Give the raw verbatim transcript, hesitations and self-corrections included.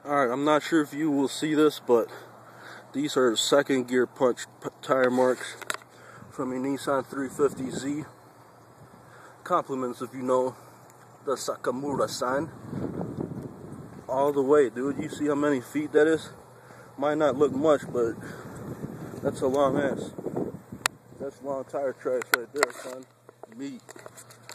Alright, I'm not sure if you will see this, but these are second gear punch tire marks from a Nissan three fifty Z. Compliments if you know the Sakamura sign. All the way, dude. You see how many feet that is? Might not look much, but that's a long ass. That's long tire tracks right there, son. Meat.